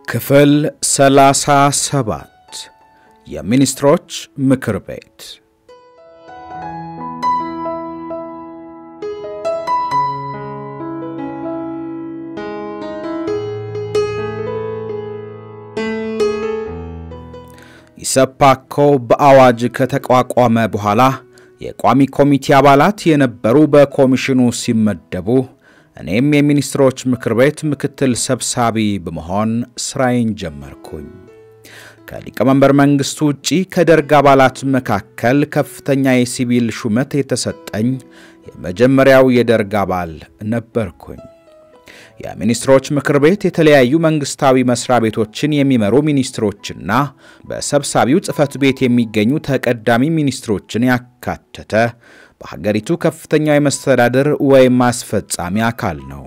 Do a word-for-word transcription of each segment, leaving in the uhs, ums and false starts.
ክፍል ሰላሳ ሰባት የሚኒስትሮች ምክር ቤት ኢሰፓኮ በአዋጅ ከተቋቋመ በኋላ የቋሚ ኮሚቴ አባላት የነበሩ በኮሚሽኑ ሲመደቡ እኔም የሚኒስትሮች ምክር ቤት ምክትል ሰብሳቢ በመሆን ስራዬን ጀመርኩኝ። ከሊቀመንበር መንግስቱ ውጪ ከደርግ አባላት መካከል ከፍተኛ የሲቪል ሹመት የተሰጠኝ የመጀመሪያው የደርግ አባል ነበርኩኝ። የሚኒስትሮች ምክር ቤት የተለያዩ መንግስታዊ መስሪያ ቤቶችን የሚመሩ ሚኒስትሮችና በሰብሳቢው ጽፈት ቤት የሚገኙ ተቀዳሚ ሚኒስትሮችን ያካተተ በሀገሪቱ ከፍተኛ የመስተዳድር ወይም አስፈጻሚ አካል ነው።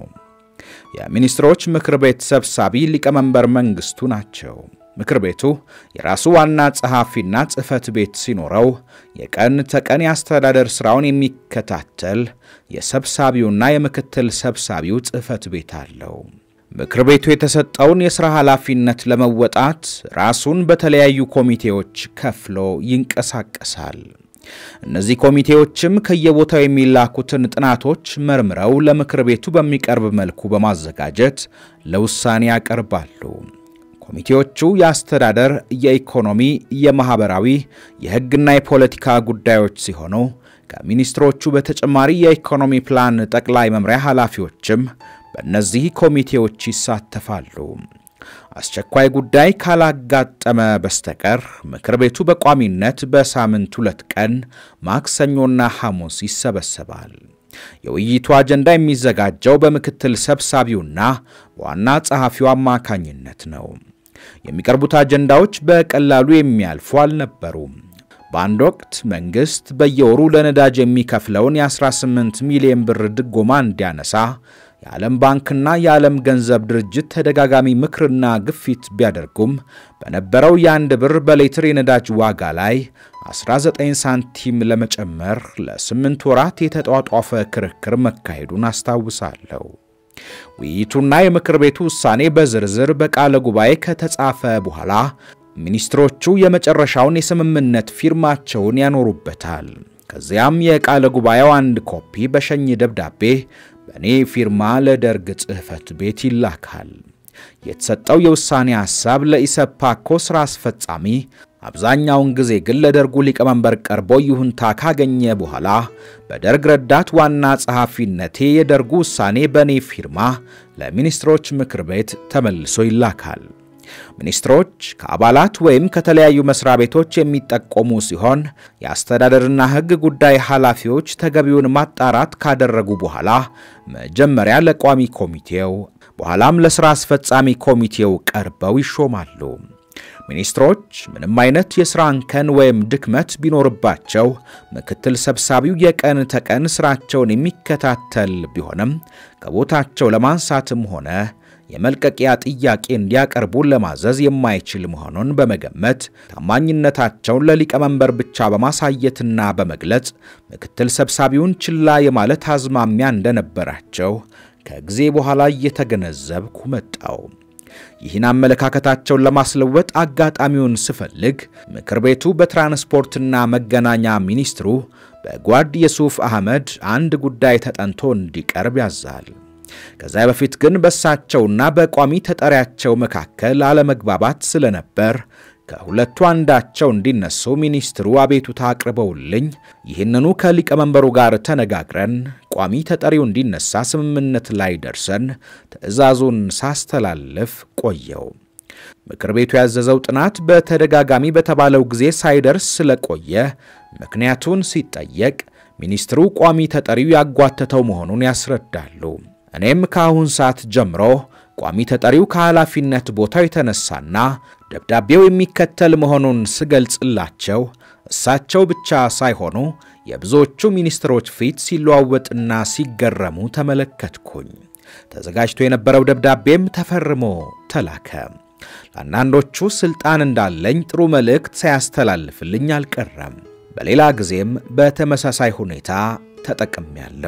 የሚኒስትሮች ምክር ቤት ሰብሳቢ ሊቀመንበር መንግስቱ ናቸው። ምክር ቤቱ የራሱ ዋና ጸሐፊና ጽፈት ቤት ሲኖረው የቀን ተቀን ያስተዳደር ስራውን የሚከታተል የሰብሳቢውና የምክትል ሰብሳቢው ጽፈት ቤት አለው። ምክር ቤቱ የተሰጠውን የሥራ ኃላፊነት ለመወጣት ራሱን በተለያዩ ኮሚቴዎች ከፍሎ ይንቀሳቀሳል። እነዚህ ኮሚቴዎችም ከየቦታው የሚላኩትን ጥናቶች መርምረው ለምክር ቤቱ በሚቀርብ መልኩ በማዘጋጀት ለውሳኔ ያቀርባሉ። ኮሚቴዎቹ የአስተዳደር፣ የኢኮኖሚ፣ የማህበራዊ፣ የህግና የፖለቲካ ጉዳዮች ሲሆኑ ከሚኒስትሮቹ በተጨማሪ የኢኮኖሚ ፕላን ጠቅላይ መምሪያ ኃላፊዎችም በእነዚህ ኮሚቴዎች ይሳተፋሉ። አስቸኳይ ጉዳይ ካላጋጠመ በስተቀር ምክር ቤቱ በቋሚነት በሳምንት ሁለት ቀን ማክሰኞና ሐሙስ ይሰበሰባል። የውይይቱ አጀንዳ የሚዘጋጀው በምክትል ሰብሳቢውና በዋና ጸሐፊው አማካኝነት ነው። የሚቀርቡት አጀንዳዎች በቀላሉ የሚያልፉ አልነበሩም። በአንድ ወቅት መንግስት በየወሩ ለነዳጅ የሚከፍለውን የ18 ሚሊዮን ብር ድጎማ እንዲያነሳ የዓለም ባንክና የዓለም ገንዘብ ድርጅት ተደጋጋሚ ምክርና ግፊት ቢያደርጉም በነበረው የአንድ ብር በሌትር የነዳጅ ዋጋ ላይ አስራ ዘጠኝ ሳንቲም ለመጨመር ለስምንት ወራት የተጧጧፈ ክርክር መካሄዱን አስታውሳለሁ። ውይይቱና የምክር ቤቱ ውሳኔ በዝርዝር በቃለ ጉባኤ ከተጻፈ በኋላ ሚኒስትሮቹ የመጨረሻውን የስምምነት ፊርማቸውን ያኖሩበታል። ከዚያም የቃለ ጉባኤው አንድ ኮፒ በሸኝ ደብዳቤ በኔ ፊርማ ለደርግ ጽህፈት ቤት ይላካል። የተሰጠው የውሳኔ ሐሳብ ለኢሰፓኮ ስራ አስፈጻሚ አብዛኛውን ጊዜ ግን ለደርጉ ሊቀመንበር ቀርቦ ይሁንታ ካገኘ በኋላ በደርግ ረዳት ዋና ጸሐፊነቴ የደርጉ ውሳኔ በኔ ፊርማ ለሚኒስትሮች ምክር ቤት ተመልሶ ይላካል። ሚኒስትሮች ከአባላት ወይም ከተለያዩ መስሪያ ቤቶች የሚጠቆሙ ሲሆን የአስተዳደርና ህግ ጉዳይ ኃላፊዎች ተገቢውን ማጣራት ካደረጉ በኋላ መጀመሪያ ለቋሚ ኮሚቴው በኋላም ለሥራ አስፈጻሚ ኮሚቴው ቀርበው ይሾማሉ። ሚኒስትሮች ምንም አይነት የሥራ እንከን ወይም ድክመት ቢኖርባቸው ምክትል ሰብሳቢው የቀን ተቀን ስራቸውን የሚከታተል ቢሆንም ከቦታቸው ለማንሳትም ሆነ የመልቀቂያ ጥያቄ እንዲያቀርቡ ለማዘዝ የማይችል መሆኑን በመገመት ታማኝነታቸውን ለሊቀመንበር ብቻ በማሳየትና በመግለጽ ምክትል ሰብሳቢውን ችላ የማለት አዝማሚያ እንደነበራቸው ከጊዜ በኋላ እየተገነዘብኩ መጣው። ይህን አመለካከታቸውን ለማስለወጥ አጋጣሚውን ስፈልግ ምክር ቤቱ በትራንስፖርትና መገናኛ ሚኒስትሩ በጓድ የሱፍ አህመድ አንድ ጉዳይ ተጠንቶ እንዲቀርብ ያዛል። ከዛ በፊት ግን በሳቸውና በቋሚ ተጠሪያቸው መካከል አለመግባባት ስለነበር ከሁለቱ አንዳቸው እንዲነሱ ሚኒስትሩ አቤቱታ አቅርበውልኝ ይህንኑ ከሊቀመንበሩ ጋር ተነጋግረን ቋሚ ተጠሪው እንዲነሳ ስምምነት ላይ ደርሰን ትዕዛዙን ሳስተላልፍ ቆየው። ምክር ቤቱ ያዘዘው ጥናት በተደጋጋሚ በተባለው ጊዜ ሳይደርስ ስለቆየ ምክንያቱን ሲጠየቅ ሚኒስትሩ ቋሚ ተጠሪው ያጓተተው መሆኑን ያስረዳሉ። እኔም ካሁን ሰዓት ጀምሮ ቋሚ ተጠሪው ከኃላፊነት ቦታው የተነሳና ደብዳቤው የሚከተል መሆኑን ስገልጽላቸው እሳቸው ብቻ ሳይሆኑ የብዙዎቹ ሚኒስትሮች ፊት ሲለዋወጥና ሲገረሙ ተመለከትኩኝ። ተዘጋጅቶ የነበረው ደብዳቤም ተፈርሞ ተላከ። ለአንዳንዶቹ ስልጣን እንዳለኝ ጥሩ መልእክት ሳያስተላልፍልኝ አልቀረም። በሌላ ጊዜም በተመሳሳይ ሁኔታ ተጠቅሜያለሁ።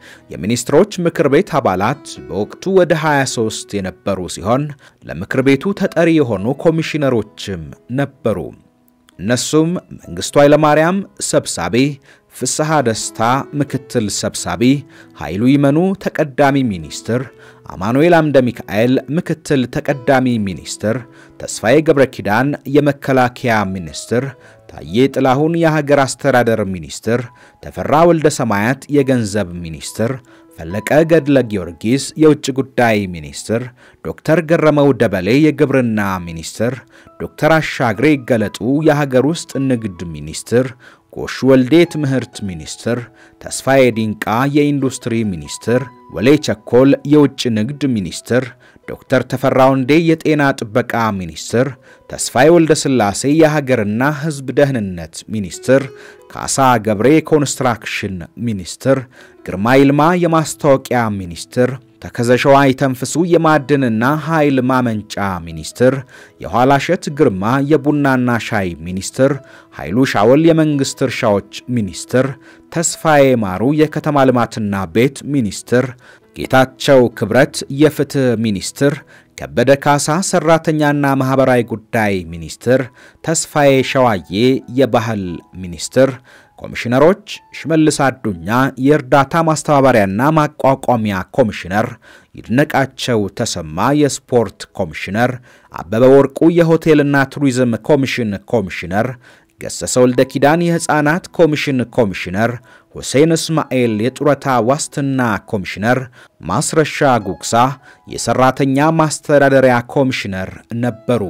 የሚኒስትሮች ምክር ቤት አባላት በወቅቱ ወደ ሃያ ሶስት የነበሩ ሲሆን ለምክር ቤቱ ተጠሪ የሆኑ ኮሚሽነሮችም ነበሩ። እነሱም መንግስቱ ኃይለማርያም ሰብሳቢ፣ ፍስሐ ደስታ ምክትል ሰብሳቢ፣ ኃይሉ ይመኑ ተቀዳሚ ሚኒስትር፣ አማኑኤል አምደ ሚካኤል ምክትል ተቀዳሚ ሚኒስትር፣ ተስፋዬ ገብረኪዳን የመከላከያ ሚኒስትር፣ ታዬ ጥላሁን የሀገር አስተዳደር ሚኒስትር፣ ተፈራ ወልደ ሰማያት የገንዘብ ሚኒስትር፣ ፈለቀ ገድለ ጊዮርጊስ የውጭ ጉዳይ ሚኒስትር፣ ዶክተር ገረመው ደበሌ የግብርና ሚኒስትር፣ ዶክተር አሻግሬ ገለጡ የሀገር ውስጥ ንግድ ሚኒስትር፣ ጎሹ ወልዴ ትምህርት ሚኒስትር፣ ተስፋዬ ዲንቃ የኢንዱስትሪ ሚኒስትር፣ ወሌ ቸኮል የውጭ ንግድ ሚኒስትር፣ ዶክተር ተፈራ ወንዴ የጤና ጥበቃ ሚኒስትር፣ ተስፋዬ ወልደ ስላሴ የሀገርና ሕዝብ ደህንነት ሚኒስትር፣ ካሳ ገብሬ ኮንስትራክሽን ሚኒስትር፣ ግርማ ይልማ የማስታወቂያ ሚኒስትር፣ ተከዘሸዋ ይተንፍሱ የማዕድንና ኃይል ማመንጫ ሚኒስትር፣ የኋላሸት ግርማ የቡናና ሻይ ሚኒስትር፣ ኃይሉ ሻወል የመንግስት እርሻዎች ሚኒስትር፣ ተስፋዬ ማሩ የከተማ ልማትና ቤት ሚኒስትር፣ ጌታቸው ክብረት የፍትህ ሚኒስትር፣ ከበደ ካሳ ሰራተኛና ማህበራዊ ጉዳይ ሚኒስትር፣ ተስፋዬ ሸዋዬ የባህል ሚኒስትር፣ ኮሚሽነሮች ሽመልስ አዱኛ የእርዳታ ማስተባበሪያና ማቋቋሚያ ኮሚሽነር፣ ይድነቃቸው ተሰማ የስፖርት ኮሚሽነር፣ አበበ ወርቁ የሆቴልና ቱሪዝም ኮሚሽን ኮሚሽነር፣ ገሰሰ ወልደ ኪዳን የህፃናት ኮሚሽን ኮሚሽነር፣ ሁሴን እስማኤል የጡረታ ዋስትና ኮሚሽነር፣ ማስረሻ ጉግሳ የሰራተኛ ማስተዳደሪያ ኮሚሽነር ነበሩ።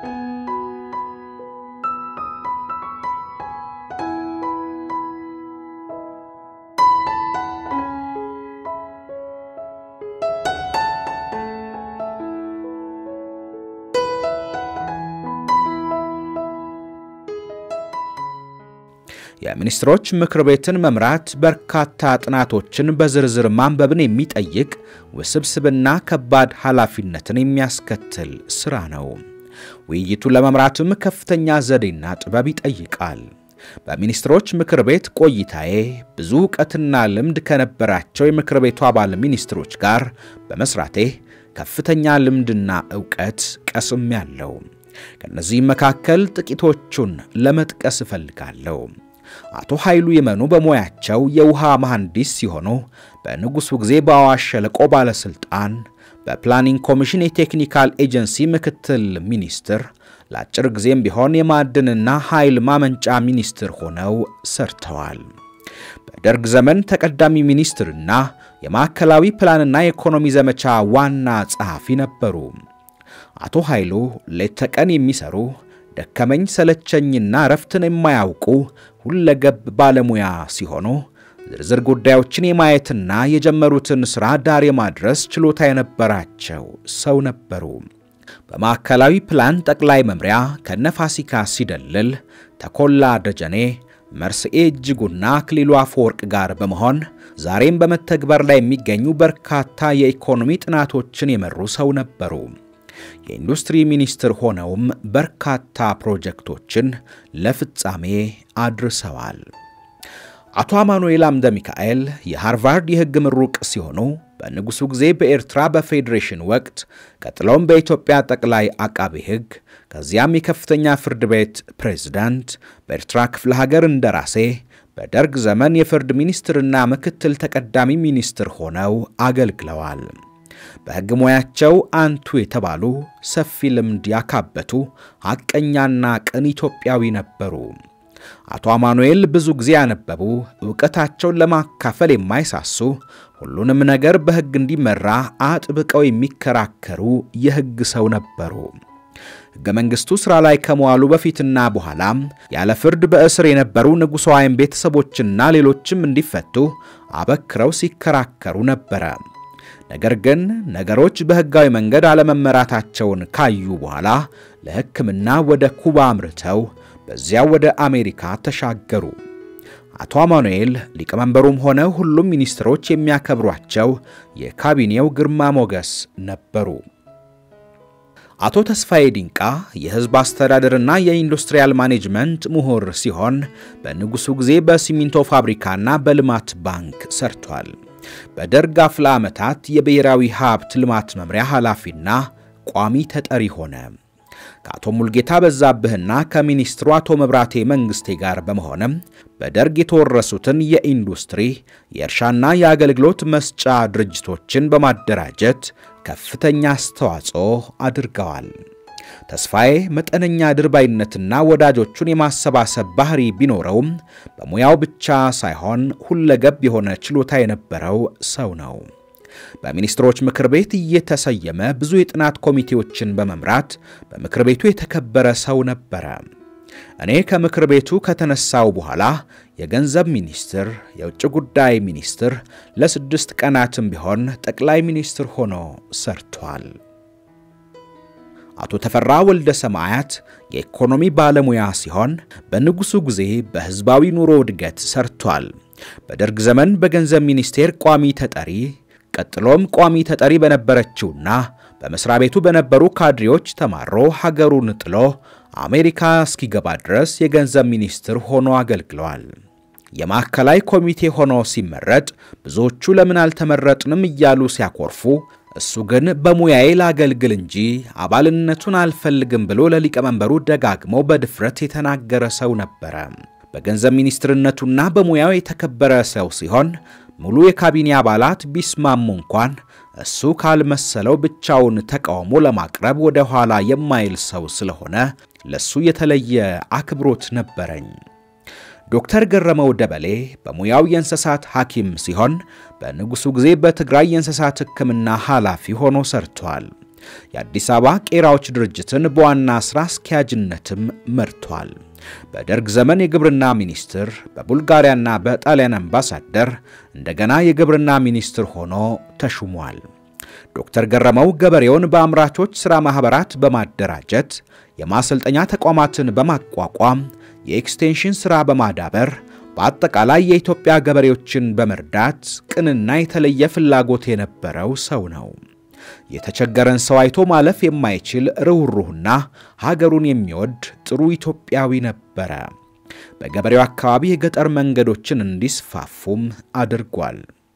የሚኒስትሮች ምክር ቤትን መምራት በርካታ ጥናቶችን በዝርዝር ማንበብን የሚጠይቅ ውስብስብና ከባድ ኃላፊነትን የሚያስከትል ስራ ነው። ውይይቱን ለመምራትም ከፍተኛ ዘዴና ጥበብ ይጠይቃል። በሚኒስትሮች ምክር ቤት ቆይታዬ ብዙ ዕውቀትና ልምድ ከነበራቸው የምክር ቤቱ አባል ሚኒስትሮች ጋር በመስራቴ ከፍተኛ ልምድና ዕውቀት ቀስሜያለሁ። ከነዚህ መካከል ጥቂቶቹን ለመጥቀስ እፈልጋለሁ። አቶ ኃይሉ ይመኑ በሙያቸው የውሃ መሐንዲስ ሲሆኑ በንጉሱ ጊዜ በአዋሽ ሸለቆ ባለስልጣን በፕላኒንግ ኮሚሽን የቴክኒካል ኤጀንሲ ምክትል ሚኒስትር ለአጭር ጊዜም ቢሆን የማዕድንና ኃይል ማመንጫ ሚኒስትር ሆነው ሰርተዋል። በደርግ ዘመን ተቀዳሚ ሚኒስትርና የማዕከላዊ ፕላንና የኢኮኖሚ ዘመቻ ዋና ጸሐፊ ነበሩ። አቶ ኃይሉ ሌት ተቀን የሚሰሩ ደከመኝ ሰለቸኝና ረፍትን የማያውቁ ሁለገብ ባለሙያ ሲሆኑ ዝርዝር ጉዳዮችን የማየትና የጀመሩትን ስራ ዳር የማድረስ ችሎታ የነበራቸው ሰው ነበሩ። በማዕከላዊ ፕላን ጠቅላይ መምሪያ ከነፋሲካ ሲደልል ተኮላ ደጀኔ መርስኤ እጅጉና አክሊሉ አፈወርቅ ጋር በመሆን ዛሬም በመተግበር ላይ የሚገኙ በርካታ የኢኮኖሚ ጥናቶችን የመሩ ሰው ነበሩ። የኢንዱስትሪ ሚኒስትር ሆነውም በርካታ ፕሮጀክቶችን ለፍጻሜ አድርሰዋል። አቶ አማኑኤል አምደ ሚካኤል የሃርቫርድ የሕግ ምሩቅ ሲሆኑ በንጉሱ ጊዜ በኤርትራ በፌዴሬሽን ወቅት ቀጥሎም በኢትዮጵያ ጠቅላይ አቃቤ ሕግ ከዚያም የከፍተኛ ፍርድ ቤት ፕሬዝዳንት በኤርትራ ክፍለ ሀገር እንደራሴ በደርግ ዘመን የፍርድ ሚኒስትርና ምክትል ተቀዳሚ ሚኒስትር ሆነው አገልግለዋል። በሕግ ሙያቸው አንቱ የተባሉ ሰፊ ልምድ ያካበቱ ሐቀኛና ቅን ኢትዮጵያዊ ነበሩ። አቶ አማኑኤል ብዙ ጊዜ ያነበቡ ዕውቀታቸውን ለማካፈል የማይሳሱ ሁሉንም ነገር በሕግ እንዲመራ አጥብቀው የሚከራከሩ የሕግ ሰው ነበሩ። ሕገ መንግስቱ ሥራ ላይ ከመዋሉ በፊትና በኋላ ያለ ፍርድ በእስር የነበሩ ንጉሳውያን ቤተሰቦችና ሌሎችም እንዲፈቱ አበክረው ሲከራከሩ ነበር። ነገር ግን ነገሮች በሕጋዊ መንገድ አለመመራታቸውን ካዩ በኋላ ለሕክምና ወደ ኩባ አምርተው በዚያው ወደ አሜሪካ ተሻገሩ። አቶ አማኑኤል ሊቀመንበሩም ሆነ ሁሉም ሚኒስትሮች የሚያከብሯቸው የካቢኔው ግርማ ሞገስ ነበሩ። አቶ ተስፋዬ ዲንቃ የህዝብ አስተዳደርና የኢንዱስትሪያል ማኔጅመንት ምሁር ሲሆን በንጉሱ ጊዜ በሲሚንቶ ፋብሪካና በልማት ባንክ ሰርቷል። በደርግ አፍላ ዓመታት የብሔራዊ ሀብት ልማት መምሪያ ኃላፊና ቋሚ ተጠሪ ሆነ። ከአቶ ሙልጌታ በዛብህና ከሚኒስትሩ አቶ መብራቴ መንግስቴ ጋር በመሆንም በደርግ የተወረሱትን የኢንዱስትሪ የእርሻና የአገልግሎት መስጫ ድርጅቶችን በማደራጀት ከፍተኛ አስተዋጽኦ አድርገዋል። ተስፋዬ መጠነኛ ድርባይነትና ወዳጆቹን የማሰባሰብ ባህሪ ቢኖረውም በሙያው ብቻ ሳይሆን ሁለገብ የሆነ ችሎታ የነበረው ሰው ነው። በሚኒስትሮች ምክር ቤት እየተሰየመ ብዙ የጥናት ኮሚቴዎችን በመምራት በምክር ቤቱ የተከበረ ሰው ነበር። እኔ ከምክር ቤቱ ከተነሳው በኋላ የገንዘብ ሚኒስትር፣ የውጭ ጉዳይ ሚኒስትር ለስድስት ቀናትም ቢሆን ጠቅላይ ሚኒስትር ሆኖ ሰርቷል። አቶ ተፈራ ወልደ ሰማያት የኢኮኖሚ ባለሙያ ሲሆን በንጉሱ ጊዜ በህዝባዊ ኑሮ እድገት ሰርቷል። በደርግ ዘመን በገንዘብ ሚኒስቴር ቋሚ ተጠሪ ቀጥሎም ቋሚ ተጠሪ በነበረችውና በመስሪያ ቤቱ በነበሩ ካድሬዎች ተማሮ ሀገሩን ጥሎ አሜሪካ እስኪገባ ድረስ የገንዘብ ሚኒስትር ሆኖ አገልግሏል። የማዕከላዊ ኮሚቴ ሆኖ ሲመረጥ ብዙዎቹ ለምን አልተመረጥንም እያሉ ሲያኮርፉ እሱ ግን በሙያዬ ላገልግል እንጂ አባልነቱን አልፈልግም ብሎ ለሊቀመንበሩ ደጋግሞ በድፍረት የተናገረ ሰው ነበር። በገንዘብ ሚኒስትርነቱና በሙያው የተከበረ ሰው ሲሆን ሙሉ የካቢኔ አባላት ቢስማሙ እንኳን እሱ ካልመሰለው ብቻውን ተቃውሞ ለማቅረብ ወደ ኋላ የማይል ሰው ስለሆነ ለሱ የተለየ አክብሮት ነበረኝ። ዶክተር ገረመው ደበሌ በሙያው የእንስሳት ሐኪም ሲሆን በንጉሱ ጊዜ በትግራይ የእንስሳት ሕክምና ኃላፊ ሆኖ ሰርቷል። የአዲስ አበባ ቄራዎች ድርጅትን በዋና ስራ አስኪያጅነትም መርቷል። በደርግ ዘመን የግብርና ሚኒስትር፣ በቡልጋሪያና በጣሊያን አምባሳደር እንደገና የግብርና ሚኒስትር ሆኖ ተሹሟል። ዶክተር ገረመው ገበሬውን በአምራቾች ሥራ ማህበራት በማደራጀት የማሰልጠኛ ተቋማትን በማቋቋም የኤክስቴንሽን ሥራ በማዳበር በአጠቃላይ የኢትዮጵያ ገበሬዎችን በመርዳት ቅንና የተለየ ፍላጎት የነበረው ሰው ነው። የተቸገረን ሰው አይቶ ማለፍ የማይችል ርህሩህና ሀገሩን የሚወድ ጥሩ ኢትዮጵያዊ ነበር። በገበሬው አካባቢ የገጠር መንገዶችን እንዲስፋፉም አድርጓል።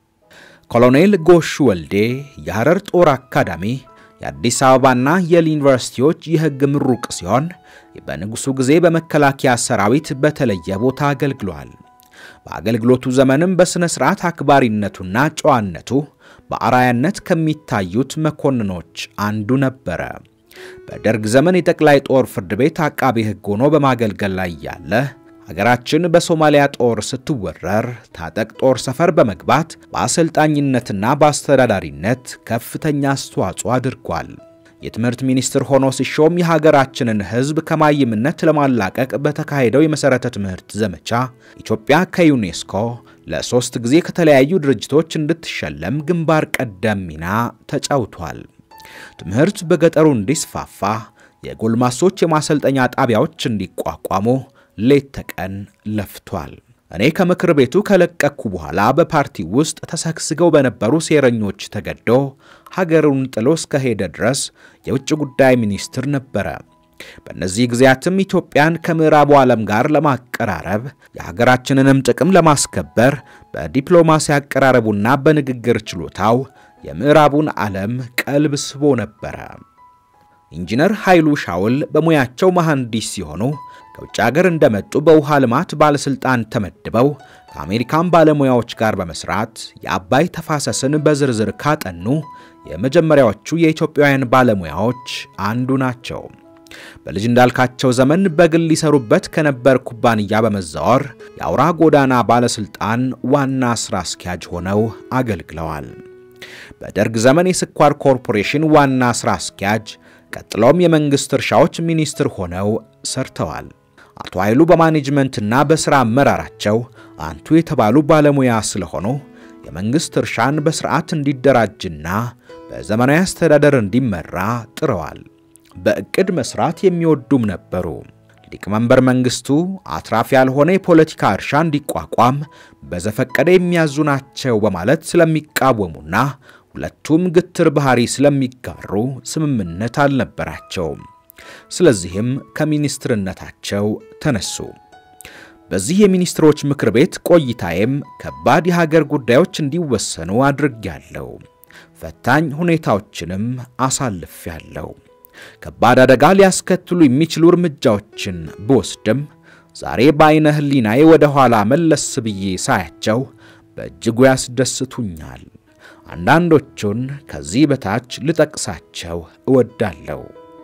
ኮሎኔል ጎሹ ወልዴ የሐረር ጦር አካዳሚ የአዲስ አበባና የሊ ዩኒቨርሲቲዎች የሕግ ምሩቅ ሲሆን በንጉሱ ጊዜ በመከላከያ ሰራዊት በተለየ ቦታ አገልግሏል። በአገልግሎቱ ዘመንም በስነ ስርዓት አክባሪነቱና ጨዋነቱ በአራያነት ከሚታዩት መኮንኖች አንዱ ነበር። በደርግ ዘመን የጠቅላይ ጦር ፍርድ ቤት አቃቤ ሕግ ሆኖ በማገልገል ላይ ያለ ሀገራችን በሶማሊያ ጦር ስትወረር ታጠቅ ጦር ሰፈር በመግባት በአሰልጣኝነትና በአስተዳዳሪነት ከፍተኛ አስተዋጽኦ አድርጓል። የትምህርት ሚኒስትር ሆኖ ሲሾም የሀገራችንን ሕዝብ ከማይምነት ለማላቀቅ በተካሄደው የመሰረተ ትምህርት ዘመቻ ኢትዮጵያ ከዩኔስኮ ለሶስት ጊዜ ከተለያዩ ድርጅቶች እንድትሸለም ግንባር ቀደም ሚና ተጫውቷል። ትምህርት በገጠሩ እንዲስፋፋ የጎልማሶች የማሰልጠኛ ጣቢያዎች እንዲቋቋሙ ሌት ተቀን ለፍቷል። እኔ ከምክር ቤቱ ከለቀኩ በኋላ በፓርቲ ውስጥ ተሰክስገው በነበሩ ሴረኞች ተገዶ ሀገሩን ጥሎ እስከሄደ ድረስ የውጭ ጉዳይ ሚኒስትር ነበር። በእነዚህ ጊዜያትም ኢትዮጵያን ከምዕራቡ ዓለም ጋር ለማቀራረብ የሀገራችንንም ጥቅም ለማስከበር በዲፕሎማሲ አቀራረቡና በንግግር ችሎታው የምዕራቡን ዓለም ቀልብ ስቦ ነበር። ኢንጂነር ኃይሉ ሻውል በሙያቸው መሐንዲስ ሲሆኑ ከውጭ ሀገር እንደመጡ በውሃ ልማት ባለስልጣን ተመድበው ከአሜሪካን ባለሙያዎች ጋር በመስራት የአባይ ተፋሰስን በዝርዝር ካጠኑ የመጀመሪያዎቹ የኢትዮጵያውያን ባለሙያዎች አንዱ ናቸው። በልጅ እንዳልካቸው ዘመን በግል ሊሰሩበት ከነበር ኩባንያ በመዛወር የአውራ ጎዳና ባለስልጣን ዋና ስራ አስኪያጅ ሆነው አገልግለዋል። በደርግ ዘመን የስኳር ኮርፖሬሽን ዋና ስራ አስኪያጅ ቀጥሎም የመንግስት እርሻዎች ሚኒስትር ሆነው ሰርተዋል። አቶ ኃይሉ በማኔጅመንትና በስራ አመራራቸው አንቱ የተባሉ ባለሙያ ስለሆኑ የመንግስት እርሻን በስርዓት እንዲደራጅና በዘመናዊ አስተዳደር እንዲመራ ጥረዋል። በእቅድ መስራት የሚወዱም ነበሩ። ሊቀመንበር መንግስቱ አትራፊ ያልሆነ የፖለቲካ እርሻ እንዲቋቋም በዘፈቀደ የሚያዙ ናቸው በማለት ስለሚቃወሙና ሁለቱም ግትር ባህሪ ስለሚጋሩ ስምምነት አልነበራቸውም። ስለዚህም ከሚኒስትርነታቸው ተነሱ። በዚህ የሚኒስትሮች ምክር ቤት ቆይታዬም ከባድ የሀገር ጉዳዮች እንዲወሰኑ አድርጌያለሁ። ፈታኝ ሁኔታዎችንም አሳልፌያለሁ። ከባድ አደጋ ሊያስከትሉ የሚችሉ እርምጃዎችን በወስድም ዛሬ በአይነ ህሊናዬ ወደ ኋላ መለስ ብዬ ሳያቸው በእጅጉ ያስደስቱኛል። አንዳንዶቹን ከዚህ በታች ልጠቅሳቸው እወዳለሁ።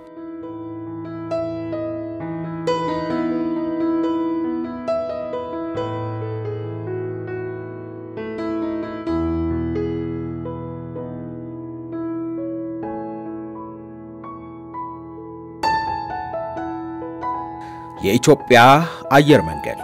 የኢትዮጵያ አየር መንገድ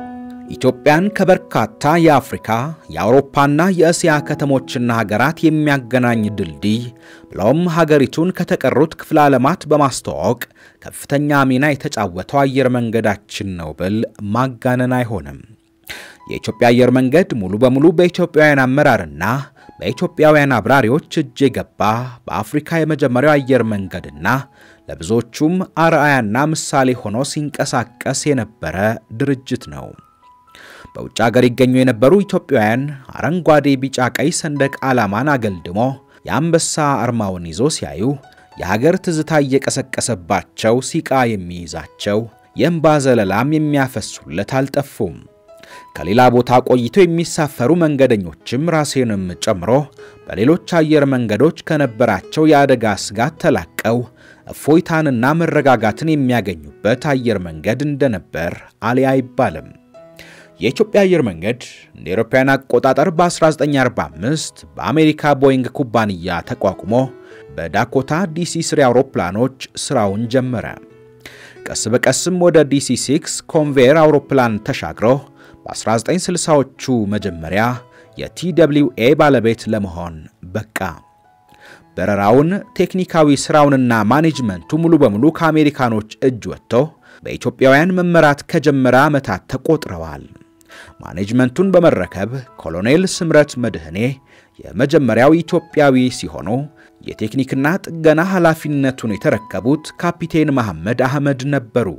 ኢትዮጵያን ከበርካታ የአፍሪካ፣ የአውሮፓና የእስያ ከተሞችና ሀገራት የሚያገናኝ ድልድይ ብሎም ሀገሪቱን ከተቀሩት ክፍለ ዓለማት በማስተዋወቅ ከፍተኛ ሚና የተጫወተው አየር መንገዳችን ነው ብል ማጋነን አይሆንም። የኢትዮጵያ አየር መንገድ ሙሉ በሙሉ በኢትዮጵያውያን አመራርና በኢትዮጵያውያን አብራሪዎች እጅ የገባ በአፍሪካ የመጀመሪያው አየር መንገድና ለብዙዎቹም አርአያና ምሳሌ ሆኖ ሲንቀሳቀስ የነበረ ድርጅት ነው። በውጭ ሀገር ይገኙ የነበሩ ኢትዮጵያውያን አረንጓዴ ቢጫ ቀይ ሰንደቅ ዓላማን አገልድሞ የአንበሳ አርማውን ይዞ ሲያዩ የሀገር ትዝታ እየቀሰቀሰባቸው ሲቃ የሚይዛቸው የእንባ ዘለላም የሚያፈሱለት አልጠፉም። ከሌላ ቦታ ቆይተው የሚሳፈሩ መንገደኞችም ራሴንም ጨምሮ በሌሎች አየር መንገዶች ከነበራቸው የአደጋ ስጋት ተላቀው እፎይታንና መረጋጋትን የሚያገኙበት አየር መንገድ እንደነበር አሊ አይባልም። የኢትዮጵያ አየር መንገድ እንደ አውሮፓውያን አቆጣጠር በ1945 በአሜሪካ ቦይንግ ኩባንያ ተቋቁሞ በዳኮታ ዲሲ ስሪ አውሮፕላኖች ስራውን ጀመረ። ቀስ በቀስም ወደ ዲሲ ሲክስ ኮንቬየር አውሮፕላን ተሻግሮ በ1960ዎቹ መጀመሪያ የቲደብሊውኤ ባለቤት ለመሆን በቃ። በረራውን ቴክኒካዊ ስራውንና ማኔጅመንቱ ሙሉ በሙሉ ከአሜሪካኖች እጅ ወጥቶ በኢትዮጵያውያን መመራት ከጀመረ ዓመታት ተቆጥረዋል። ማኔጅመንቱን በመረከብ ኮሎኔል ስምረት መድህኔ የመጀመሪያው ኢትዮጵያዊ ሲሆኑ የቴክኒክና ጥገና ኃላፊነቱን የተረከቡት ካፒቴን መሐመድ አህመድ ነበሩ።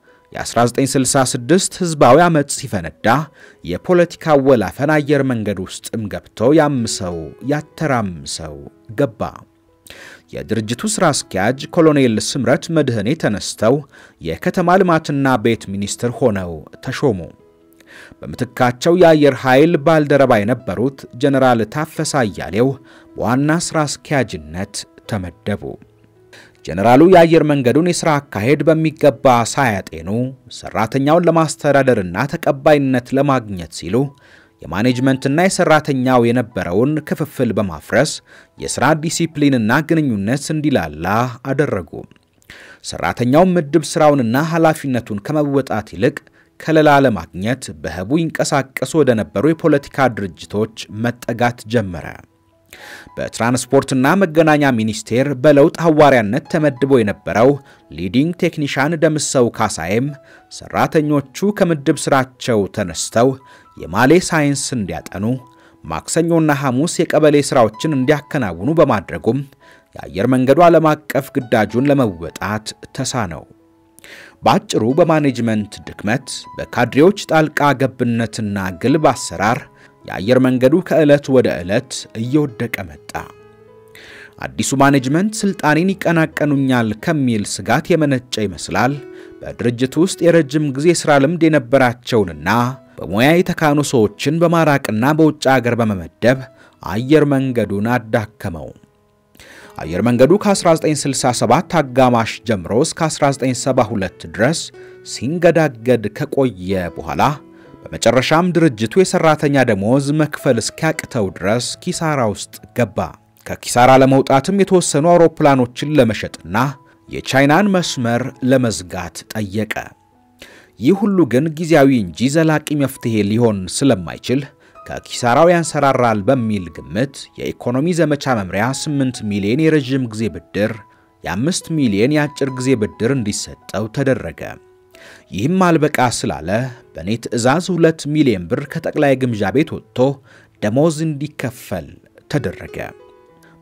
የ1966 ህዝባዊ አመጽ ሲፈነዳ የፖለቲካ ወላፈን አየር መንገድ ውስጥም ገብቶ ያምሰው ያተራምሰው ገባ። የድርጅቱ ስራ አስኪያጅ ኮሎኔል ስምረት መድህኔ ተነስተው የከተማ ልማትና ቤት ሚኒስትር ሆነው ተሾሙ። በመተካቸው የአየር ኃይል ባልደረባ የነበሩት ጀነራል ታፈሳ ያሌው ዋና ስራ አስኪያጅነት ተመደቡ። ጀነራሉ የአየር መንገዱን የሥራ አካሄድ በሚገባ ሳያጤኑ ሰራተኛውን ለማስተዳደርና ተቀባይነት ለማግኘት ሲሉ የማኔጅመንትና የሰራተኛው የነበረውን ክፍፍል በማፍረስ የሥራ ዲሲፕሊንና ግንኙነት እንዲላላ አደረጉ። ሰራተኛው ምድብ ስራውንና ኃላፊነቱን ከመወጣት ይልቅ ከለላ ለማግኘት በህቡ ይንቀሳቀሱ ወደ ነበሩ የፖለቲካ ድርጅቶች መጠጋት ጀመረ። በትራንስፖርትና መገናኛ ሚኒስቴር በለውጥ ሐዋርያነት ተመድቦ የነበረው ሊዲንግ ቴክኒሻን ደምሰው ካሳይም ሰራተኞቹ ከምድብ ስራቸው ተነስተው የማሌ ሳይንስ እንዲያጠኑ ማክሰኞና ሐሙስ የቀበሌ ስራዎችን እንዲያከናውኑ በማድረጉም የአየር መንገዱ ዓለም አቀፍ ግዳጁን ለመወጣት ተሳነው። ባጭሩ በማኔጅመንት ድክመት በካድሬዎች ጣልቃ ገብነትና ግልብ አሰራር የአየር መንገዱ ከዕለት ወደ ዕለት እየወደቀ መጣ። አዲሱ ማኔጅመንት ስልጣኔን ይቀናቀኑኛል ከሚል ስጋት የመነጨ ይመስላል በድርጅቱ ውስጥ የረጅም ጊዜ ስራ ልምድ የነበራቸውንና በሙያ የተካኑ ሰዎችን በማራቅና በውጭ ሀገር በመመደብ አየር መንገዱን አዳከመው። አየር መንገዱ ከ1967 አጋማሽ ጀምሮ እስከ1972 ድረስ ሲንገዳገድ ከቆየ በኋላ በመጨረሻም ድርጅቱ የሰራተኛ ደሞዝ መክፈል እስኪያቅተው ድረስ ኪሳራ ውስጥ ገባ። ከኪሳራ ለመውጣትም የተወሰኑ አውሮፕላኖችን ለመሸጥና የቻይናን መስመር ለመዝጋት ጠየቀ። ይህ ሁሉ ግን ጊዜያዊ እንጂ ዘላቂ መፍትሄ ሊሆን ስለማይችል ከኪሳራው ያንሰራራል በሚል ግምት የኢኮኖሚ ዘመቻ መምሪያ ስምንት ሚሊዮን የረጅም ጊዜ ብድር የአምስት ሚሊዮን የአጭር ጊዜ ብድር እንዲሰጠው ተደረገ። ይህም አልበቃ ስላለ በኔ ትዕዛዝ ሁለት ሚሊዮን ብር ከጠቅላይ ግምጃ ቤት ወጥቶ ደሞዝ እንዲከፈል ተደረገ።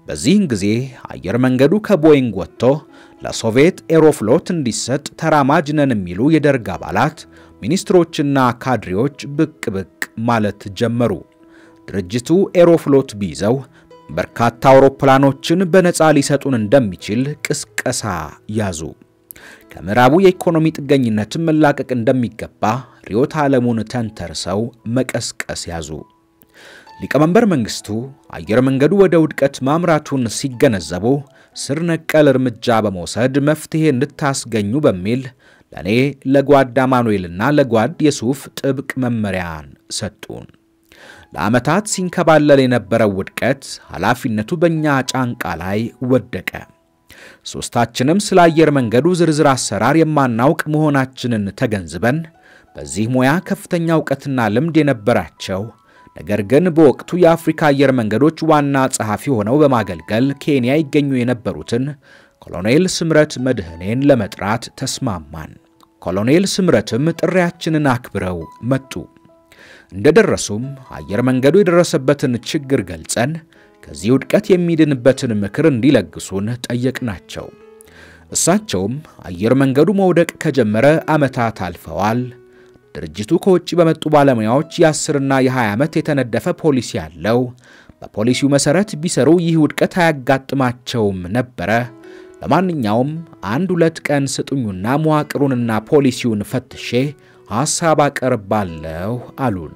በዚህን ጊዜ አየር መንገዱ ከቦይንግ ወጥቶ ለሶቪየት ኤሮፍሎት እንዲሰጥ ተራማጅ ነን የሚሉ የደርግ አባላት ሚኒስትሮችና ካድሬዎች ብቅ ብቅ ማለት ጀመሩ። ድርጅቱ ኤሮፍሎት ቢይዘው በርካታ አውሮፕላኖችን በነፃ ሊሰጡን እንደሚችል ቅስቀሳ ያዙ። ከምዕራቡ የኢኮኖሚ ጥገኝነት መላቀቅ እንደሚገባ ሪዮት ዓለሙን ተንተርሰው መቀስቀስ ያዙ። ሊቀመንበር መንግስቱ አየር መንገዱ ወደ ውድቀት ማምራቱን ሲገነዘቡ ስር ነቀል እርምጃ በመውሰድ መፍትሄ እንድታስገኙ በሚል ለኔ ለጓድ አማኑኤልና ለጓድ የሱፍ ጥብቅ መመሪያን ሰጡን። ለዓመታት ሲንከባለል የነበረው ውድቀት ኃላፊነቱ በእኛ ጫንቃ ላይ ወደቀ። ሶስታችንም ስለ አየር መንገዱ ዝርዝር አሰራር የማናውቅ መሆናችንን ተገንዝበን በዚህ ሙያ ከፍተኛ ዕውቀትና ልምድ የነበራቸው ነገር ግን በወቅቱ የአፍሪካ አየር መንገዶች ዋና ጸሐፊ ሆነው በማገልገል ኬንያ ይገኙ የነበሩትን ኮሎኔል ስምረት መድህኔን ለመጥራት ተስማማን። ኮሎኔል ስምረትም ጥሪያችንን አክብረው መጡ። እንደደረሱም አየር መንገዱ የደረሰበትን ችግር ገልጸን ከዚህ ውድቀት የሚድንበትን ምክር እንዲለግሱን ጠየቅናቸው። እሳቸውም አየር መንገዱ መውደቅ ከጀመረ ዓመታት አልፈዋል። ድርጅቱ ከውጪ በመጡ ባለሙያዎች የ10 እና የ20 ዓመት የተነደፈ ፖሊሲ ያለው በፖሊሲው መሰረት ቢሰሩ ይህ ውድቀት አያጋጥማቸውም ነበር። ለማንኛውም አንድ ሁለት ቀን ስጡኝና መዋቅሩንና ፖሊሲውን ፈትሼ ሐሳብ አቀርባለሁ አሉን።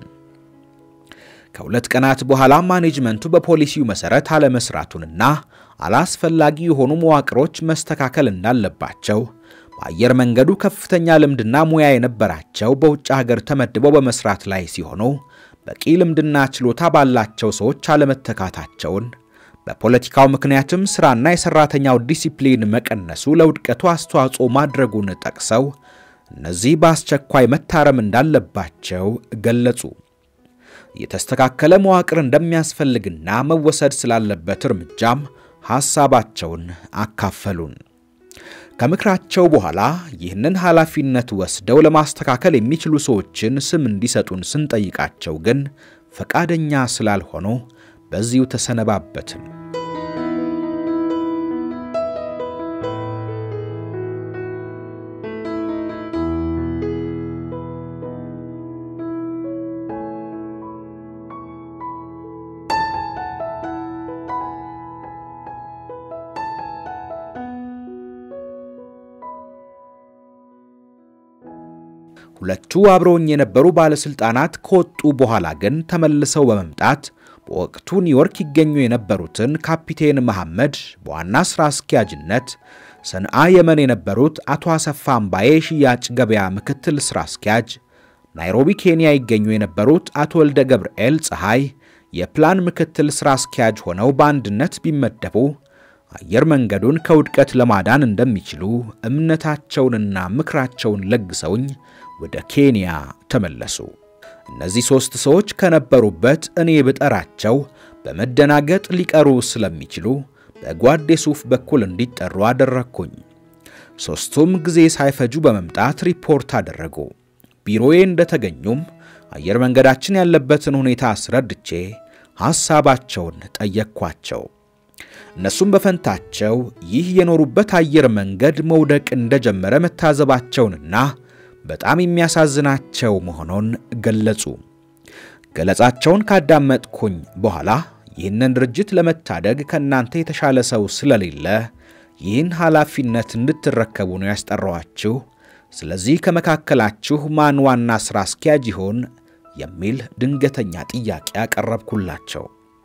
ከሁለት ቀናት በኋላ ማኔጅመንቱ በፖሊሲው መሰረት አለመስራቱንና አላስፈላጊ የሆኑ መዋቅሮች መስተካከል እንዳለባቸው በአየር መንገዱ ከፍተኛ ልምድና ሙያ የነበራቸው በውጭ ሀገር ተመድበው በመስራት ላይ ሲሆኑ በቂ ልምድና ችሎታ ባላቸው ሰዎች አለመተካታቸውን በፖለቲካው ምክንያትም ስራና የሰራተኛው ዲሲፕሊን መቀነሱ ለውድቀቱ አስተዋጽኦ ማድረጉን ጠቅሰው እነዚህ በአስቸኳይ መታረም እንዳለባቸው ገለጹ። የተስተካከለ መዋቅር እንደሚያስፈልግና መወሰድ ስላለበት እርምጃም ሐሳባቸውን አካፈሉን። ከምክራቸው በኋላ ይህንን ኃላፊነት ወስደው ለማስተካከል የሚችሉ ሰዎችን ስም እንዲሰጡን ስንጠይቃቸው ግን ፈቃደኛ ስላልሆኑ በዚሁ ተሰነባበትን። ሁለቱ አብረውኝ የነበሩ ባለስልጣናት ከወጡ በኋላ ግን ተመልሰው በመምጣት በወቅቱ ኒውዮርክ ይገኙ የነበሩትን ካፒቴን መሐመድ በዋና ስራ አስኪያጅነት፣ ሰንዓ የመን የነበሩት አቶ አሰፋ አምባዬ ሽያጭ ገበያ ምክትል ስራ አስኪያጅ፣ ናይሮቢ ኬንያ ይገኙ የነበሩት አቶ ወልደ ገብርኤል ፀሐይ የፕላን ምክትል ስራ አስኪያጅ ሆነው በአንድነት ቢመደቡ አየር መንገዱን ከውድቀት ለማዳን እንደሚችሉ እምነታቸውንና ምክራቸውን ለግሰውኝ ወደ ኬንያ ተመለሱ። እነዚህ ሶስት ሰዎች ከነበሩበት እኔ ብጠራቸው በመደናገጥ ሊቀሩ ስለሚችሉ በጓድ የሱፍ በኩል እንዲጠሩ አደረኩኝ። ሶስቱም ጊዜ ሳይፈጁ በመምጣት ሪፖርት አደረጉ። ቢሮዬ እንደተገኙም አየር መንገዳችን ያለበትን ሁኔታ አስረድቼ ሐሳባቸውን ጠየቅኳቸው። እነሱም በፈንታቸው ይህ የኖሩበት አየር መንገድ መውደቅ እንደጀመረ መታዘባቸውንና በጣም የሚያሳዝናቸው መሆኑን ገለጹ። ገለጻቸውን ካዳመጥኩኝ በኋላ ይህንን ድርጅት ለመታደግ ከናንተ የተሻለ ሰው ስለሌለ ይህን ኃላፊነት እንድትረከቡ ነው ያስጠራዋችሁ። ስለዚህ ከመካከላችሁ ማን ዋና ስራ አስኪያጅ ይሆን የሚል ድንገተኛ ጥያቄ አቀረብኩላቸው።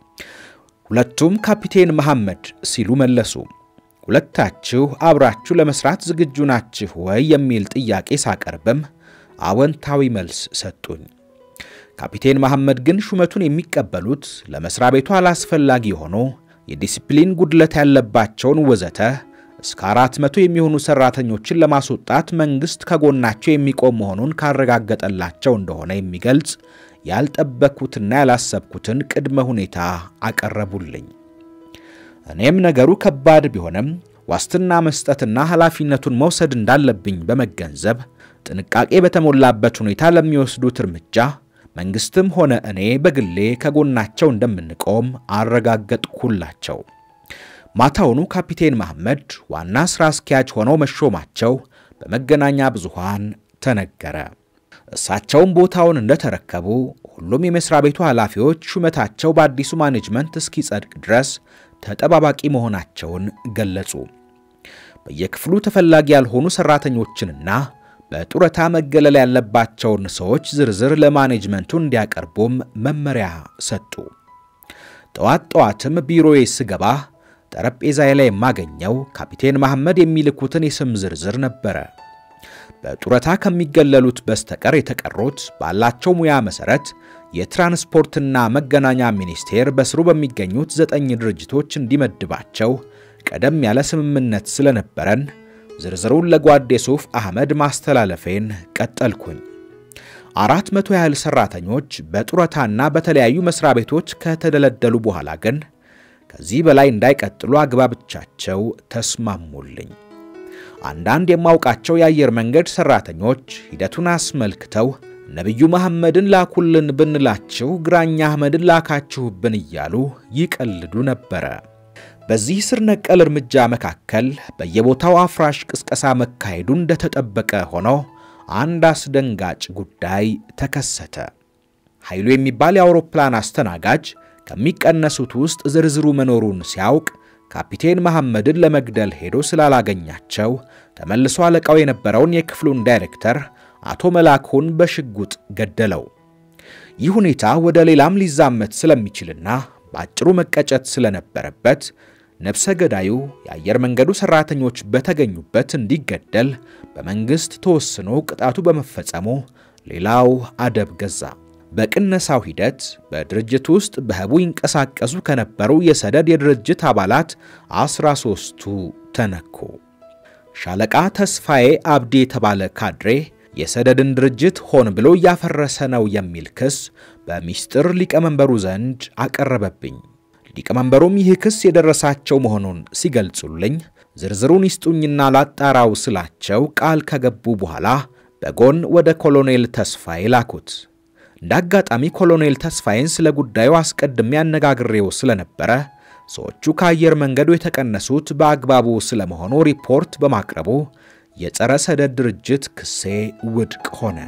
ሁለቱም ካፒቴን መሐመድ ሲሉ መለሱ። ሁለታችሁ አብራችሁ ለመስራት ዝግጁ ናችሁ ወይ የሚል ጥያቄ ሳቀርብም አወንታዊ መልስ ሰጡኝ። ካፒቴን መሐመድ ግን ሹመቱን የሚቀበሉት ለመስሪያ ቤቱ አላስፈላጊ ሆኖ የዲሲፕሊን ጉድለት ያለባቸውን ወዘተ እስከ አራት መቶ የሚሆኑ ሰራተኞችን ለማስወጣት መንግስት ከጎናቸው የሚቆም መሆኑን ካረጋገጠላቸው እንደሆነ የሚገልጽ ያልጠበኩትና ያላሰብኩትን ቅድመ ሁኔታ አቀረቡልኝ። እኔም ነገሩ ከባድ ቢሆንም ዋስትና መስጠትና ኃላፊነቱን መውሰድ እንዳለብኝ በመገንዘብ ጥንቃቄ በተሞላበት ሁኔታ ለሚወስዱት እርምጃ መንግስትም ሆነ እኔ በግሌ ከጎናቸው እንደምንቆም አረጋገጥኩላቸው። ማታውኑ ካፒቴን መሐመድ ዋና ስራ አስኪያጅ ሆነው መሾማቸው በመገናኛ ብዙሃን ተነገረ። እሳቸውም ቦታውን እንደተረከቡ ሁሉም የመስሪያ ቤቱ ኃላፊዎች ሹመታቸው በአዲሱ ማኔጅመንት እስኪጸድቅ ድረስ ተጠባባቂ መሆናቸውን ገለጹ። በየክፍሉ ተፈላጊ ያልሆኑ ሰራተኞችንና በጡረታ መገለል ያለባቸውን ሰዎች ዝርዝር ለማኔጅመንቱ እንዲያቀርቡም መመሪያ ሰጡ። ጠዋት ጠዋትም ቢሮዬ ስገባ ጠረጴዛዬ ላይ የማገኘው ካፒቴን መሐመድ የሚልኩትን የስም ዝርዝር ነበር። በጡረታ ከሚገለሉት በስተቀር የተቀሩት ባላቸው ሙያ መሰረት የትራንስፖርትና መገናኛ ሚኒስቴር በስሩ በሚገኙት ዘጠኝ ድርጅቶች እንዲመድባቸው ቀደም ያለ ስምምነት ስለነበረን ዝርዝሩን ለጓዴ ሱፍ አህመድ ማስተላለፌን ቀጠልኩኝ። አራት መቶ ያህል ሰራተኞች በጡረታና በተለያዩ መስሪያ ቤቶች ከተደለደሉ በኋላ ግን ከዚህ በላይ እንዳይቀጥሉ አግባብቻቸው ተስማሙልኝ። አንዳንድ የማውቃቸው የአየር መንገድ ሰራተኞች ሂደቱን አስመልክተው ነብዩ መሐመድን ላኩልን ብንላቸው ግራኛ አህመድን ላካችሁብን እያሉ ይቀልዱ ነበር። በዚህ ስር ነቀል እርምጃ መካከል በየቦታው አፍራሽ ቅስቀሳ መካሄዱ እንደተጠበቀ ሆኖ አንድ አስደንጋጭ ጉዳይ ተከሰተ። ኃይሉ የሚባል የአውሮፕላን አስተናጋጅ ከሚቀነሱት ውስጥ ዝርዝሩ መኖሩን ሲያውቅ ካፒቴን መሐመድን ለመግደል ሄዶ ስላላገኛቸው ተመልሶ አለቃው የነበረውን የክፍሉን ዳይሬክተር አቶ መላኩን በሽጉጥ ገደለው። ይህ ሁኔታ ወደ ሌላም ሊዛመት ስለሚችልና ባጭሩ መቀጨት ስለነበረበት ነፍሰ ገዳዩ የአየር መንገዱ ሰራተኞች በተገኙበት እንዲገደል በመንግስት ተወስኖ ቅጣቱ በመፈጸሙ ሌላው አደብ ገዛ። በቅነሳው ሂደት በድርጅት ውስጥ በህቡ ይንቀሳቀሱ ከነበሩ የሰደድ የድርጅት አባላት አስራ ሦስቱ ተነኩ። ሻለቃ ተስፋዬ አብዲ የተባለ ካድሬ የሰደድን ድርጅት ሆን ብሎ ያፈረሰ ነው የሚል ክስ በሚስጥር ሊቀመንበሩ ዘንድ አቀረበብኝ። ሊቀመንበሩም ይህ ክስ የደረሳቸው መሆኑን ሲገልጹልኝ ዝርዝሩን ይስጡኝና ላጣራው ስላቸው ቃል ከገቡ በኋላ በጎን ወደ ኮሎኔል ተስፋዬ ላኩት። እንዳጋጣሚ ኮሎኔል ተስፋዬን ስለ ጉዳዩ አስቀድሜ ያነጋግሬው ስለነበረ ሰዎቹ ከአየር መንገዱ የተቀነሱት በአግባቡ ስለመሆኑ ሪፖርት በማቅረቡ የጸረ ሰደድ ድርጅት ክሴ ውድቅ ሆነ።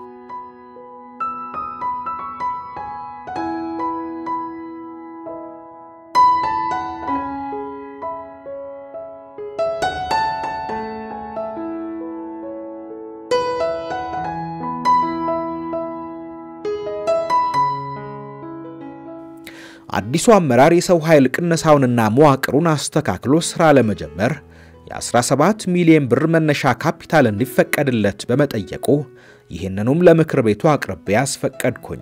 አዲሱ አመራር የሰው ኃይል ቅነሳውንና መዋቅሩን አስተካክሎ ስራ ለመጀመር የ17 ሚሊዮን ብር መነሻ ካፒታል እንዲፈቀድለት በመጠየቁ ይህንኑም ለምክር ቤቱ አቅርቤ ያስፈቀድኩኝ።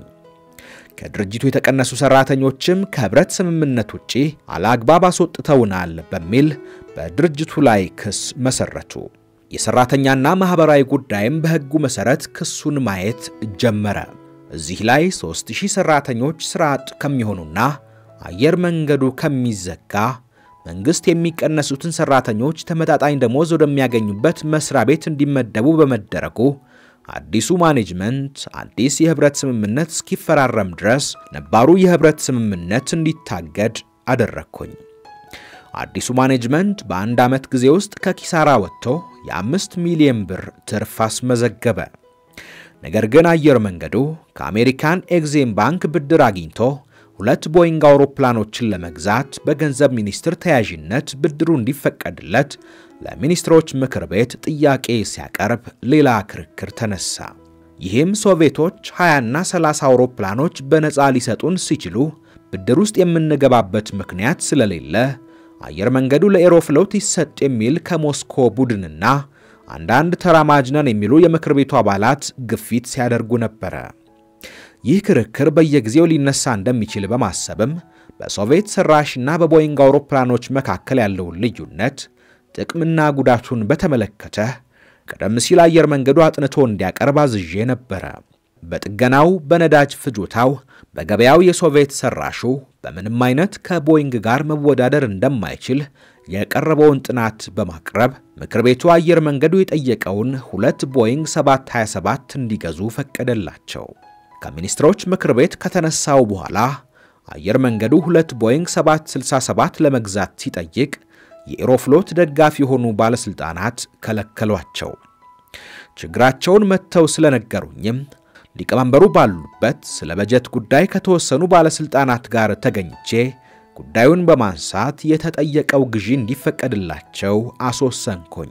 ከድርጅቱ የተቀነሱ ሰራተኞችም ከህብረት ስምምነት ውጪ አላግባብ አስወጥተውናል በሚል በድርጅቱ ላይ ክስ መሰረቱ። የሰራተኛና ማህበራዊ ጉዳይም በህጉ መሰረት ክሱን ማየት ጀመረ። እዚህ ላይ ሦስት ሺህ ሰራተኞች ስራ አጥ ከሚሆኑና አየር መንገዱ ከሚዘጋ መንግስት የሚቀነሱትን ሰራተኞች ተመጣጣኝ ደሞዝ ወደሚያገኙበት መስሪያ ቤት እንዲመደቡ በመደረጉ አዲሱ ማኔጅመንት አዲስ የህብረት ስምምነት እስኪፈራረም ድረስ ነባሩ የህብረት ስምምነት እንዲታገድ አደረኩኝ። አዲሱ ማኔጅመንት በአንድ ዓመት ጊዜ ውስጥ ከኪሳራ ወጥቶ የአምስት ሚሊዮን ብር ትርፍ አስመዘገበ። ነገር ግን አየር መንገዱ ከአሜሪካን ኤግዚም ባንክ ብድር አግኝቶ ሁለት ቦይንግ አውሮፕላኖችን ለመግዛት በገንዘብ ሚኒስትር ተያዥነት ብድሩ እንዲፈቀድለት ለሚኒስትሮች ምክር ቤት ጥያቄ ሲያቀርብ ሌላ ክርክር ተነሳ። ይህም ሶቪየቶች ሃያ እና ሰላሳ አውሮፕላኖች በነፃ ሊሰጡን ሲችሉ ብድር ውስጥ የምንገባበት ምክንያት ስለሌለ አየር መንገዱ ለኤሮፍሎት ይሰጥ የሚል ከሞስኮ ቡድንና አንዳንድ ተራማጅነን የሚሉ የምክር ቤቱ አባላት ግፊት ሲያደርጉ ነበር። ይህ ክርክር በየጊዜው ሊነሳ እንደሚችል በማሰብም በሶቪየት ሰራሽና በቦይንግ አውሮፕላኖች መካከል ያለው ልዩነት ጥቅምና ጉዳቱን በተመለከተ ቀደም ሲል አየር መንገዱ አጥንቶ እንዲያቀርብ አዝዤ ነበር። በጥገናው በነዳጅ ፍጆታው በገበያው የሶቪየት ሰራሹ በምንም አይነት ከቦይንግ ጋር መወዳደር እንደማይችል የቀረበውን ጥናት በማቅረብ ምክር ቤቱ አየር መንገዱ የጠየቀውን ሁለት ቦይንግ ሰባት ሃያ ሰባት እንዲገዙ ፈቀደላቸው። ከሚኒስትሮች ምክር ቤት ከተነሳው በኋላ አየር መንገዱ ሁለት ቦይንግ ሰባት ስልሳ ሰባት ለመግዛት ሲጠይቅ የኤሮፍሎት ደጋፊ የሆኑ ባለስልጣናት ከለከሏቸው። ችግራቸውን መተው ስለነገሩኝም ሊቀመንበሩ ባሉበት ስለ በጀት ጉዳይ ከተወሰኑ ባለስልጣናት ጋር ተገኝቼ ጉዳዩን በማንሳት የተጠየቀው ግዢ እንዲፈቀድላቸው አስወሰንኩኝ።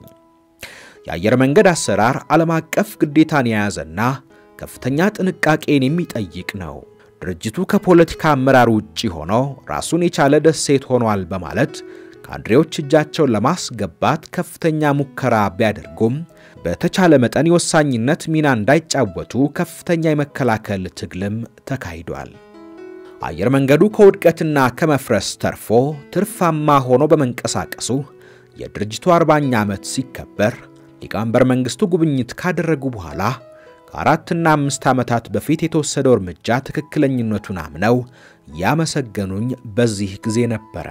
የአየር መንገድ አሰራር ዓለም አቀፍ ግዴታን የያዘና ከፍተኛ ጥንቃቄን የሚጠይቅ ነው። ድርጅቱ ከፖለቲካ አመራር ውጪ ሆኖ ራሱን የቻለ ደሴት ሆኗል በማለት ካድሬዎች እጃቸውን ለማስገባት ከፍተኛ ሙከራ ቢያደርጉም በተቻለ መጠን የወሳኝነት ሚና እንዳይጫወቱ ከፍተኛ የመከላከል ትግልም ተካሂዷል። አየር መንገዱ ከውድቀትና ከመፍረስ ተርፎ ትርፋማ ሆኖ በመንቀሳቀሱ የድርጅቱ አርባኛ ዓመት ሲከበር ሊቀመንበር መንግስቱ ጉብኝት ካደረጉ በኋላ ከአራትና አምስት ዓመታት በፊት የተወሰደው እርምጃ ትክክለኝነቱን አምነው ያመሰገኑኝ በዚህ ጊዜ ነበር።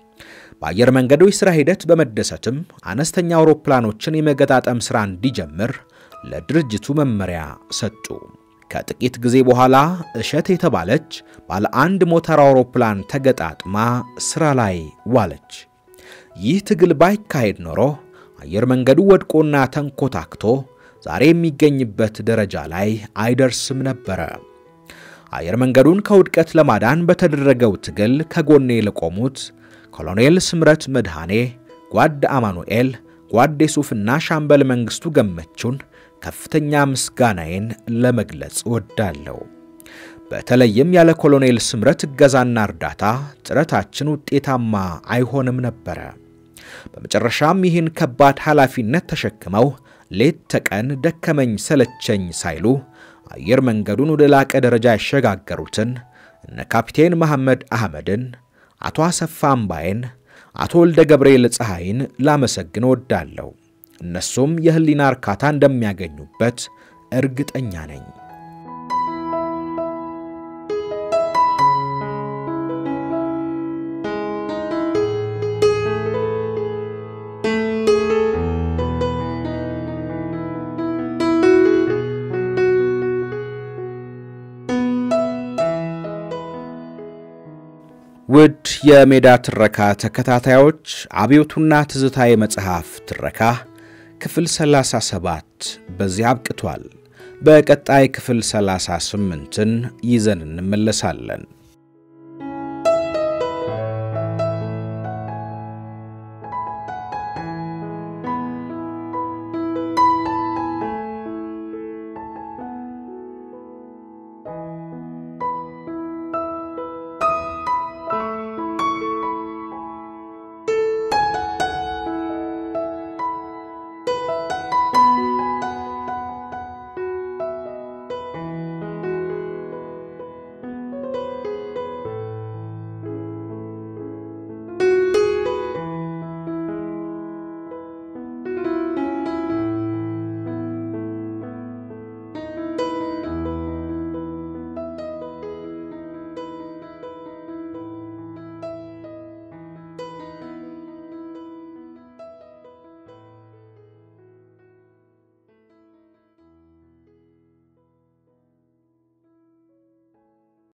በአየር መንገዱ የሥራ ሂደት በመደሰትም አነስተኛ አውሮፕላኖችን የመገጣጠም ሥራ እንዲጀምር ለድርጅቱ መመሪያ ሰጡ። ከጥቂት ጊዜ በኋላ እሸት የተባለች ባለ አንድ ሞተር አውሮፕላን ተገጣጥማ ሥራ ላይ ዋለች። ይህ ትግል ባይካሄድ ኖሮ አየር መንገዱ ወድቆና ተንኮታክቶ ዛሬ የሚገኝበት ደረጃ ላይ አይደርስም ነበር። አየር መንገዱን ከውድቀት ለማዳን በተደረገው ትግል ከጎኔ ለቆሙት ኮሎኔል ስምረት መድሃኔ፣ ጓድ አማኑኤል፣ ጓድ ሱፍና ሻምበል መንግስቱ ገመቹን ከፍተኛ ምስጋናዬን ለመግለጽ ወዳለው። በተለይም ያለ ኮሎኔል ስምረት እገዛና እርዳታ ጥረታችን ውጤታማ አይሆንም ነበር። በመጨረሻም ይህን ከባድ ኃላፊነት ተሸክመው ሌት ተቀን ደከመኝ ሰለቸኝ ሳይሉ አየር መንገዱን ወደ ላቀ ደረጃ ያሸጋገሩትን እነ ካፒቴን መሐመድ አህመድን፣ አቶ አሰፋ አምባዬን፣ አቶ ወልደ ገብርኤል ፀሐይን ላመሰግን ወዳለው። እነሱም የህሊና እርካታ እንደሚያገኙበት እርግጠኛ ነኝ። ውድ የሜዳ ትረካ ተከታታዮች አብዮቱና ትዝታዬ መጽሐፍ ትረካ ክፍል ሰላሳ ሰባት በዚህ አብቅቷል። በቀጣይ ክፍል ሰላሳ ስምንትን ይዘን እንመለሳለን።